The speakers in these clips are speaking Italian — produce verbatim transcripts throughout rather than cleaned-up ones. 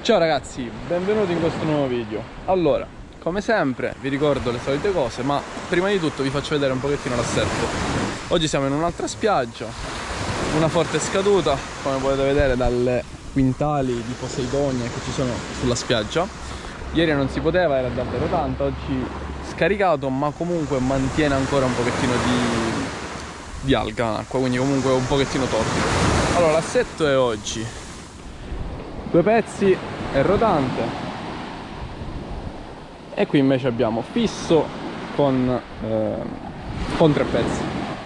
Ciao ragazzi, benvenuti in questo nuovo video. Allora, come sempre vi ricordo le solite cose, ma prima di tutto vi faccio vedere un pochettino l'assetto. Oggi siamo in un'altra spiaggia, una forte scaduta, come potete vedere dalle quintali di Poseidonia che ci sono sulla spiaggia. Ieri non si poteva, era davvero tanto, oggi scaricato, ma comunque mantiene ancora un pochettino di, di alga in acqua, quindi comunque un pochettino torbido. Allora, l'assetto è oggi due pezzi e rotante, e qui invece abbiamo fisso con, eh, con tre pezzi.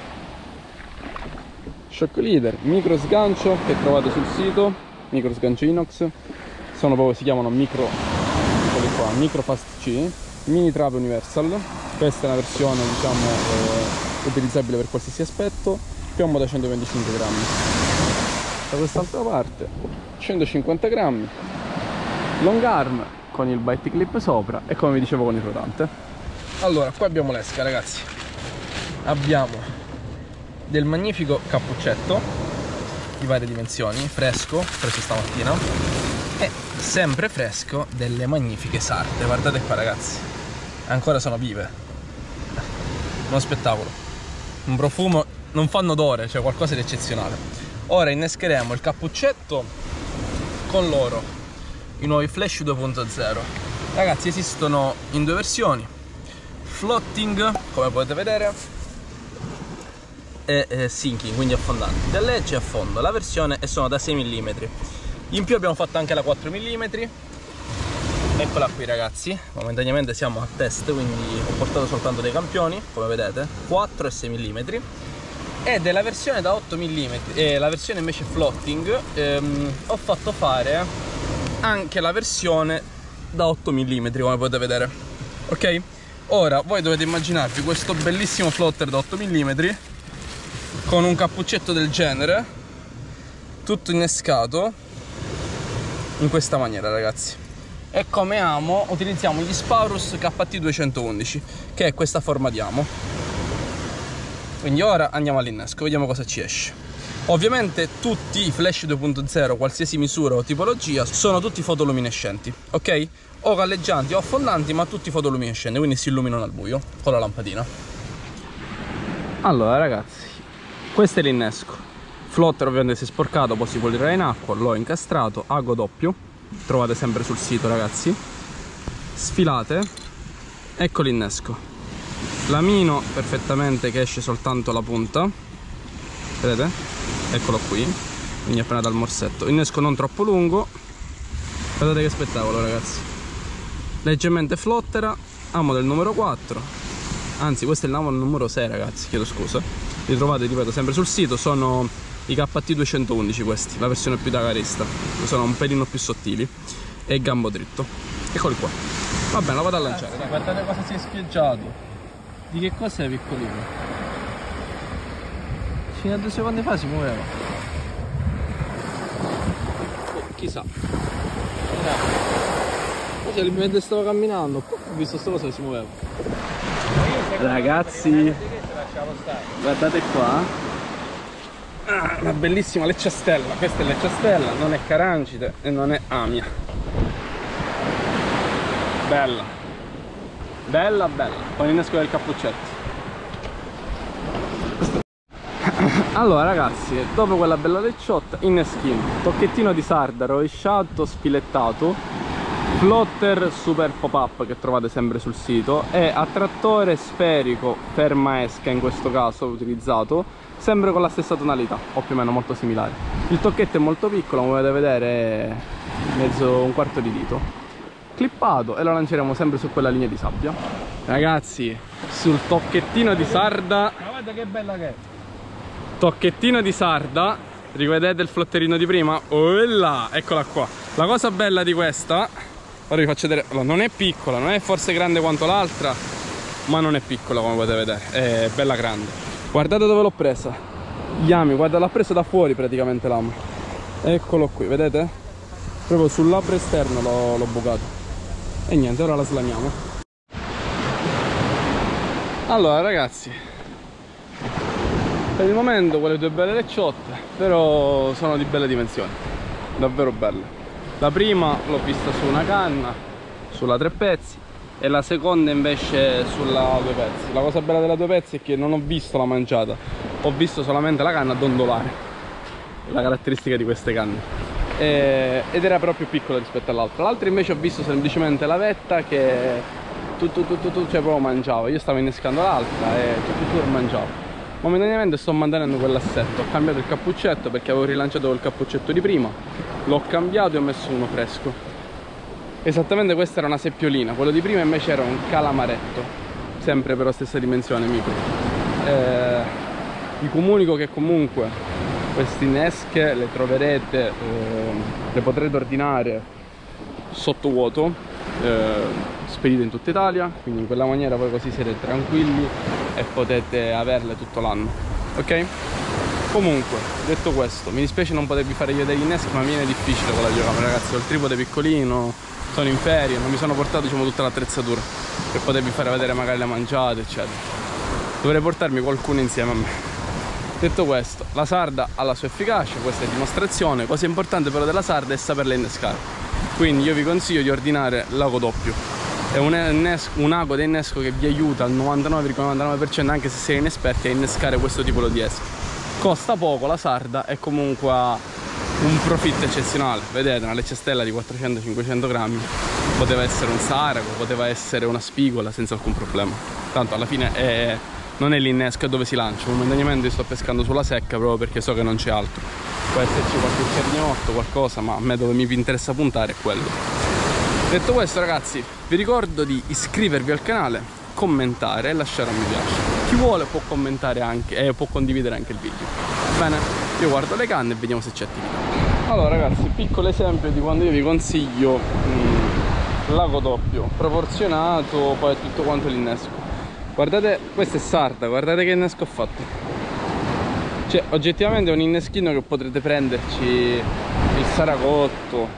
Shock leader, micro sgancio che trovate sul sito, micro sgancio inox, sono proprio, si chiamano micro, qua, micro fast C, mini trave universal. Questa è una versione, diciamo, eh, utilizzabile per qualsiasi aspetto, piombo da centoventicinque grammi. Da quest'altra parte centocinquanta grammi, long arm con il bite clip sopra e, come vi dicevo, con il rotante. Allora, qua abbiamo l'esca, ragazzi. Abbiamo del magnifico cappuccetto di varie dimensioni, fresco, preso stamattina, e sempre fresco delle magnifiche sarde. Guardate qua, ragazzi, ancora sono vive. Uno spettacolo, un profumo, non fanno odore, cioè qualcosa di eccezionale. Ora innescheremo il cappuccetto con loro, i nuovi Flash due punto zero. Ragazzi, esistono in due versioni: floating, come potete vedere, e eh, sinking, quindi affondanti, da legge e a fondo. La versione è sono da sei millimetri. In più abbiamo fatto anche la quattro millimetri. Eccola qui, ragazzi. Momentaneamente siamo a test, quindi ho portato soltanto dei campioni, come vedete, quattro e sei millimetri. E della versione da otto millimetri, e la versione invece floating, ehm, ho fatto fare anche la versione da otto millimetri, come potete vedere. Ok? Ora voi dovete immaginarvi questo bellissimo floater da otto millimetri con un cappuccetto del genere, tutto innescato in questa maniera, ragazzi. E come amo utilizziamo gli Spaurus K T duecentoundici, che è questa forma di amo. Quindi ora andiamo all'innesco, vediamo cosa ci esce. Ovviamente tutti i Flash due punto zero, qualsiasi misura o tipologia, sono tutti fotoluminescenti, ok? O galleggianti o affondanti, ma tutti fotoluminescenti, quindi si illuminano al buio con la lampadina. Allora, ragazzi, questo è l'innesco. Flotter ovviamente si è sporcato, poi si pulirà in acqua, l'ho incastrato, ago doppio, trovate sempre sul sito, ragazzi. Sfilate, ecco l'innesco. Lamino perfettamente, che esce soltanto la punta, vedete? Eccolo qui, quindi appena dal morsetto. Innesco non troppo lungo, guardate che spettacolo, ragazzi. Leggermente flottera, amo del numero quattro, anzi questo è l'amo del numero sei, ragazzi, chiedo scusa. Li trovate, ripeto, sempre sul sito, sono i K T duecentoundici questi, la versione più da garista, sono un pelino più sottili, e gambo dritto. Eccoli qua. Va bene, la vado a lanciare. Eh, guardate cosa si è spiaggiato. Di che cosa è piccolino? Fino a due secondi fa si muoveva. Oh, chissà. Così, mentre stavo camminando, ho visto questa cosa che si muoveva. Ragazzi, guardate qua. Ah, una bellissima lecciastella. Questa è lecciastella, non è carancide e non è amia. Bella. Bella bella, con l'innesco del cappuccetto. Allora, ragazzi, dopo quella bella lecciotta, inneschino, tocchettino di sarda rovesciato, spilettato, flotter super pop-up che trovate sempre sul sito, e attrattore sferico ferma esca, in questo caso utilizzato sempre con la stessa tonalità, o più o meno molto similare. Il tocchetto è molto piccolo, come potete vedere, è mezzo un quarto di dito, clippato, e lo lanceremo sempre su quella linea di sabbia. Ragazzi, sul tocchettino di sarda, ma guarda che bella che è. Tocchettino di sarda, rivedete il flotterino di prima? Oh là, eccola qua. La cosa bella di questa, ora vi faccio vedere, allora, non è piccola, non è forse grande quanto l'altra, ma non è piccola, come potete vedere, è bella grande. Guardate dove l'ho presa, gli ami, guarda, l'ha preso da fuori praticamente l'amo. Eccolo qui, vedete? Proprio sul labbro esterno l'ho bucato. E niente, ora la slamiamo. Allora, ragazzi, per il momento quelle due belle lecciotte, però sono di belle dimensioni, davvero belle. La prima l'ho vista su una canna, sulla tre pezzi, e la seconda invece sulla due pezzi. La cosa bella della due pezzi è che non ho visto la manciata, ho visto solamente la canna dondolare, la caratteristica di queste canne, e, ed era però più piccola rispetto all'altra. L'altra invece ho visto semplicemente la vetta che tu tu tu tu, tu cioè proprio mangiava. Io stavo innescando l'altra e tu tu tu mangiavo. Momentaneamente sto mantenendo quell'assetto, ho cambiato il cappuccetto perché avevo rilanciato col cappuccetto di prima, l'ho cambiato e ho messo uno fresco. Esattamente questa era una seppiolina, quello di prima invece era un calamaretto, sempre per la stessa dimensione, micro. Eh, vi comunico che comunque queste innesche le troverete, eh, le potrete ordinare sotto vuoto, eh, spedite in tutta Italia, quindi in quella maniera poi così siete tranquilli e potete averle tutto l'anno, ok? Comunque, detto questo, mi dispiace non potervi fare vedere gli inneschi, ma mi viene difficile con la videocamera, ragazzi. Ho il tripode piccolino, sono in ferie, non mi sono portato, diciamo, tutta l'attrezzatura per potervi fare vedere magari le manciate, eccetera. Dovrei portarmi qualcuno insieme a me. Detto questo, la sarda ha la sua efficacia, questa è dimostrazione. Cosa importante però della sarda è saperla innescare, quindi io vi consiglio di ordinare l'ago doppio. È un, innesco, un ago di innesco che vi aiuta al novantanove virgola novantanove per cento, anche se siete inesperti, a innescare questo tipo di esche. Costa poco la sarda e comunque ha un profitto eccezionale. Vedete, una lecciastella di quattrocento cinquecento grammi poteva essere un sarago, poteva essere una spigola senza alcun problema. Tanto alla fine è, non è l'innesco, è dove si lancia. Momentaneamente sto pescando sulla secca proprio perché so che non c'è altro. Può esserci qualche cerniotto, qualcosa, ma a me dove mi interessa puntare è quello. Detto questo, ragazzi, vi ricordo di iscrivervi al canale, commentare e lasciare un mi piace. Chi vuole può commentare anche e eh, può condividere anche il video. Bene, io guardo le canne e vediamo se c'è attività. Allora, ragazzi, piccolo esempio di quando io vi consiglio mh, l'ago doppio proporzionato, poi tutto quanto l'innesco. Guardate, questa è sarda, guardate che innesco ho fatto. Cioè, oggettivamente è un inneschino che potrete prenderci il saragotto,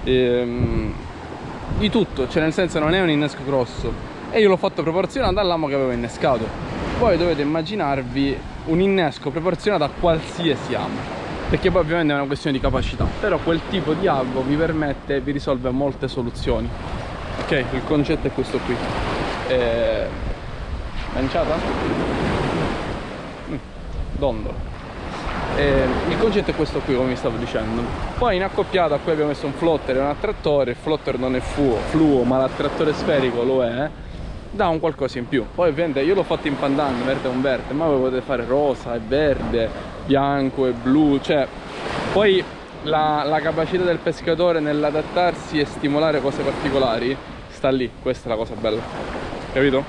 ehm, di tutto, cioè nel senso non è un innesco grosso, e io l'ho fatto proporzionato all'amo che avevo innescato. Voi dovete immaginarvi un innesco proporzionato a qualsiasi amo, perché poi ovviamente è una questione di capacità, però quel tipo di ago vi permette e vi risolve molte soluzioni, ok? Il concetto è questo qui. eh... manciata? Mm. Dondolo. Eh, il concetto è questo qui, come vi stavo dicendo. Poi in accoppiata qui abbiamo messo un flotter e un attrattore. Il flotter non è fluo, fluo ma l'attrattore sferico lo è, dà un qualcosa in più. Poi ovviamente io l'ho fatto in pandan, verde e un verde, ma voi potete fare rosa e verde, bianco e blu, cioè poi la, la capacità del pescatore nell'adattarsi e stimolare cose particolari sta lì. Questa è la cosa bella, capito?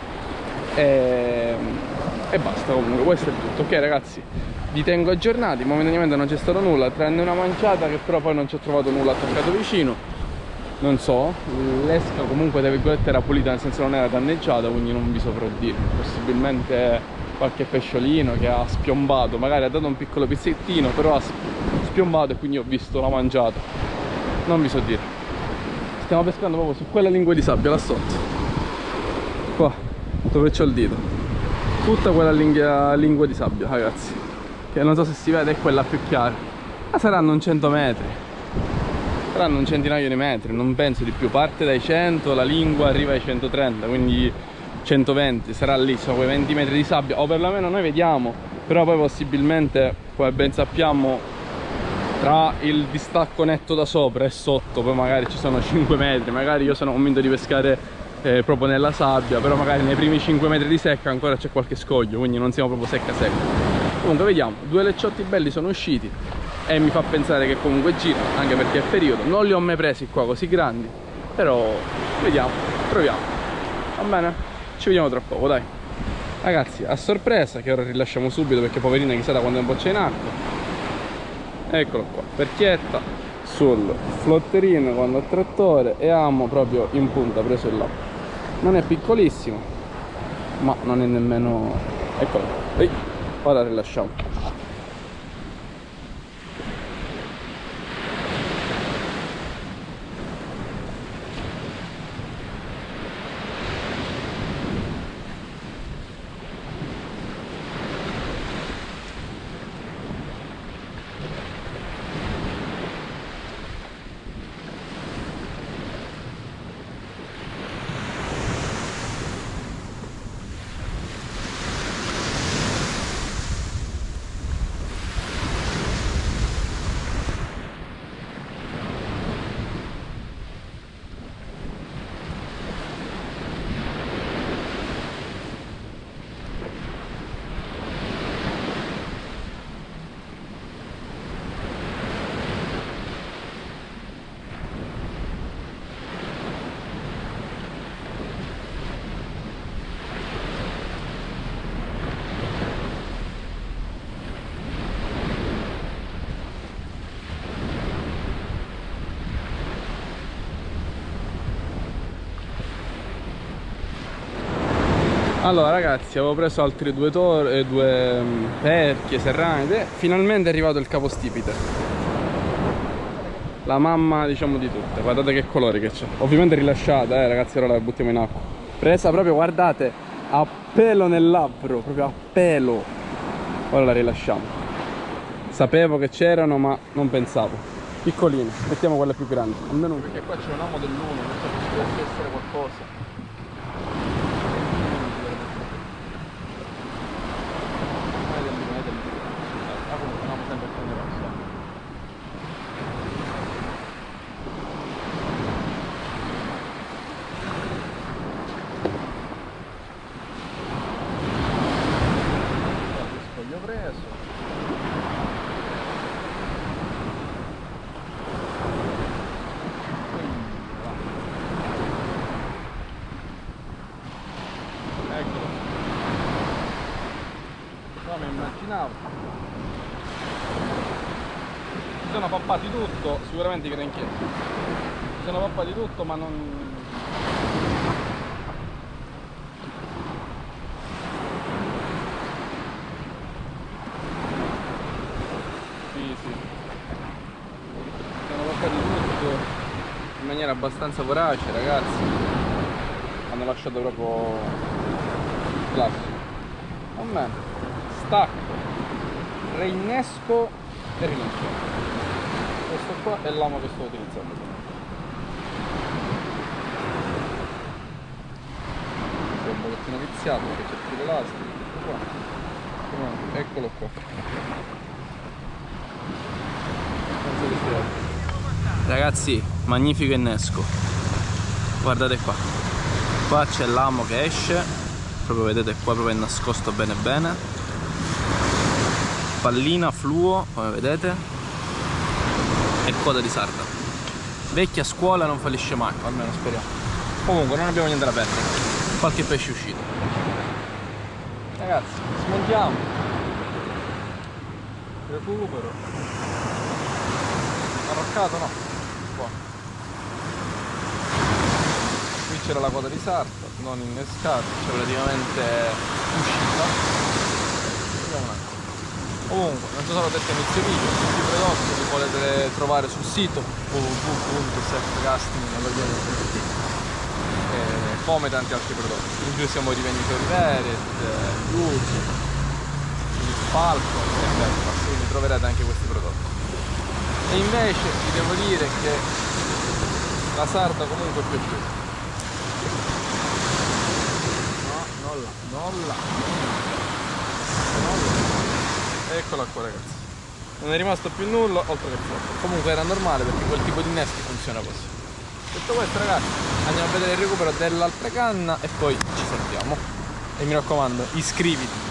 E, e basta. Comunque questo è tutto, ok ragazzi? Vi tengo aggiornati. Momentaneamente non c'è stato nulla, tranne una manciata che però poi non ci ho trovato nulla attaccato vicino. Non so, l'esca comunque tra virgolette era pulita, nel senso non era danneggiata, quindi non vi saprò dire. Possibilmente qualche pesciolino che ha spiombato, magari ha dato un piccolo pizzettino, però ha spiombato e quindi ho visto la manciata. Non vi so dire. Stiamo pescando proprio su quella lingua di sabbia là sotto, qua dove c'ho il dito. Tutta quella lingua, lingua di sabbia, ragazzi, che non so se si vede, è quella più chiara. Ma saranno un cento metri, saranno un centinaio di metri, non penso di più. Parte dai cento, la lingua arriva ai centotrenta, quindi centoventi, sarà lì, sono quei venti metri di sabbia, o perlomeno noi vediamo. Però poi possibilmente, come ben sappiamo, tra il distacco netto da sopra e sotto poi magari ci sono cinque metri. Magari io sono convinto di pescare eh, proprio nella sabbia, però magari nei primi cinque metri di secca ancora c'è qualche scoglio, quindi non siamo proprio secca secca. Comunque vediamo, due lecciotti belli sono usciti e mi fa pensare che comunque girano, anche perché è periodo. Non li ho mai presi qua così grandi, però vediamo, proviamo. Va bene? Ci vediamo tra poco, dai. Ragazzi, a sorpresa, che ora rilasciamo subito perché poverina chissà da quando è un po' c'è in acqua. Eccolo qua, perchietta sul flotterino con l'attrattore e amo proprio in punta, preso il là. Non è piccolissimo, ma non è nemmeno... eccolo, ehi. Ora rilasciamo. Allora ragazzi, avevo preso altri due, tor eh, due um, perchie serrane. Finalmente è arrivato il capostipite, la mamma diciamo di tutte. Guardate che colori che c'è. Ovviamente rilasciata, eh ragazzi, ora la buttiamo in acqua. Presa proprio, guardate, a pelo nel labbro, proprio a pelo. Ora la rilasciamo. Sapevo che c'erano ma non pensavo. Piccoline, mettiamo quelle più grandi. Almeno perché qua c'è un amo dell'uno, non so se ci deve essere qualcosa. Si sono pappati tutto, sicuramente i granchietti. Si sono pappati tutto, ma non... Sì, sì. Si sono pappati tutto in maniera abbastanza vorace, ragazzi. Hanno lasciato proprio classico. A me stacco, reinnesco e rilascio. Questo qua è l'amo che sto utilizzando. È un pochettino viziato perché c'è più l'elastico. Eccolo qua. Ragazzi, magnifico innesco. Guardate qua. Qua c'è l'amo che esce. Proprio vedete qua, proprio è nascosto bene bene. Pallina fluo, come vedete. E coda di sarda. Vecchia scuola, non fallisce mai, almeno speriamo. Comunque non abbiamo niente da perdere. Qualche pesce è uscito. Ragazzi, smontiamo. Recupero. Arroccato no. Qua. Qui c'era la coda di sarda, non innescata, c'è praticamente uscita. Vediamo un attimo. Comunque, non so se l'ho detto inizio video, tutti i prodotti li potete trovare sul sito w w w punto selfcasting punto it, come tanti altri prodotti. In più siamo rivenditori Verit, Beauty, Falcon e Belfast, quindi troverete anche questi prodotti. E invece vi devo dire che la sarda comunque è piaciuta. No, non là, non là, non là. Eccola qua ragazzi, non è rimasto più nulla oltre che fuoco. Comunque era normale perché quel tipo di inneschi funziona così. Detto questo ragazzi, andiamo a vedere il recupero dell'altra canna e poi ci salutiamo. E mi raccomando, iscriviti.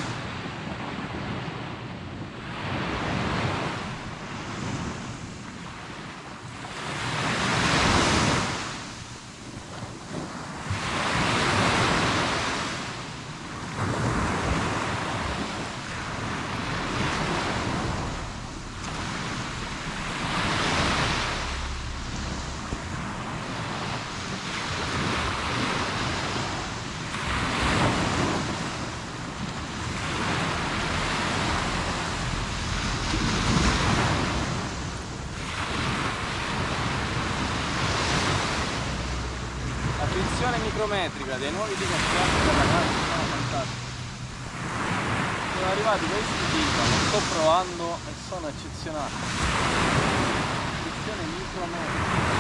La micrometrica dei nuovi dimensionati della casa sono fantastici. Sono arrivati questi dita, li sto provando e sono eccezionali. Edizione micrometrica.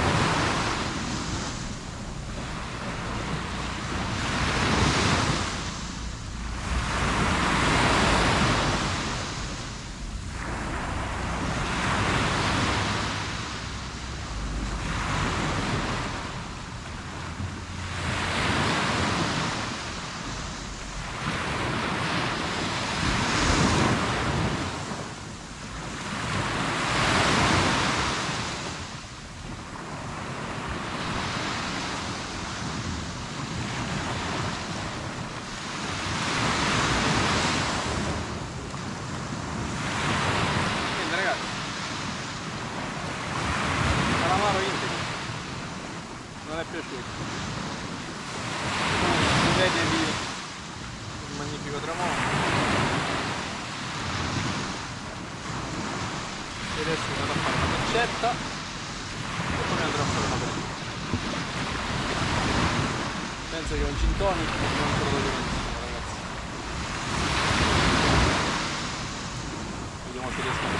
Non è piaciuto. Vedevi ricetta e poi mi andrò a fare una presa. Penso che un gin tonic non ancora da benissimo, ragazzi. Vediamo se riesco a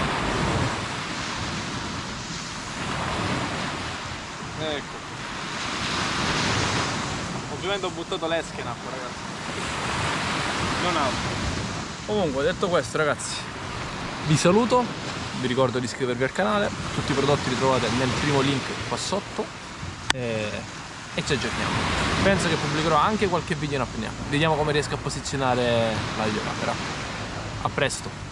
fare. Ecco. Ovviamente ho buttato l'esca in acqua, ragazzi. Non altro. Comunque, detto questo, ragazzi, vi saluto, vi ricordo di iscrivervi al canale, tutti i prodotti li trovate nel primo link qua sotto e, e ci aggiorniamo. Penso che pubblicherò anche qualche video in apnea, vediamo come riesco a posizionare la videocamera. A presto!